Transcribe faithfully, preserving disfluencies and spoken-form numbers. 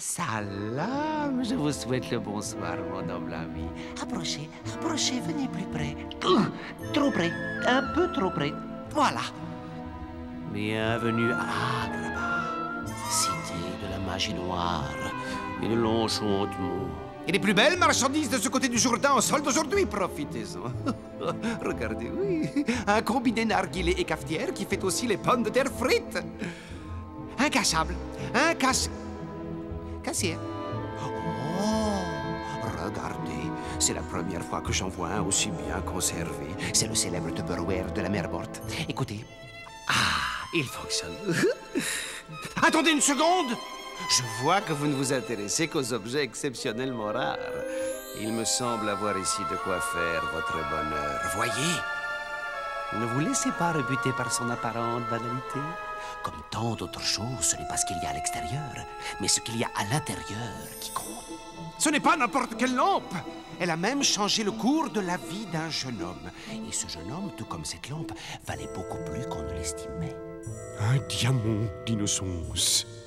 salam, je vous souhaite le bonsoir, mon noble ami. Approchez, approchez, venez plus près. Ouh, trop près, un peu trop près. Voilà. Bienvenue à Agrabah, cité de la magie noire et de l'enchantement. Et les plus belles marchandises de ce côté du Jourdain en solde aujourd'hui, profitez-en. Regardez, oui, un combiné narguilé et cafetière qui fait aussi les pommes de terre frites. Incassable, un casse... Cassier. Oh, regardez, c'est la première fois que j'en vois un aussi bien conservé. C'est le célèbre Tupperware de la mer morte. Écoutez. Ah, il fonctionne. Attendez une seconde. Je vois que vous ne vous intéressez qu'aux objets exceptionnellement rares. Il me semble avoir ici de quoi faire votre bonheur. Voyez, ne vous laissez pas rebuter par son apparente banalité. Comme tant d'autres choses, ce n'est pas ce qu'il y a à l'extérieur, mais ce qu'il y a à l'intérieur qui compte. Ce n'est pas n'importe quelle lampe. Elle a même changé le cours de la vie d'un jeune homme. Et ce jeune homme, tout comme cette lampe, valait beaucoup plus qu'on ne l'estimait. Un diamant d'innocence.